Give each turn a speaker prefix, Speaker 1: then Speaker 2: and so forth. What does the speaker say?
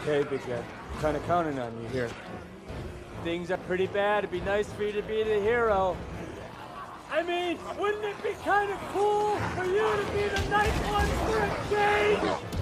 Speaker 1: Okay, big guy. Kind of counting on you here. Things are pretty bad. It'd be nice for you to be the hero. I mean, wouldn't it be kind of cool for you to be the nice one for a change?